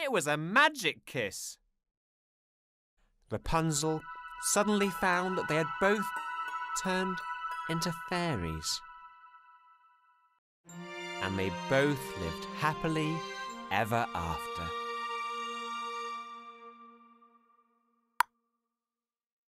It was a magic kiss. Rapunzel suddenly found that they had both turned into fairies. And they both lived happily ever after.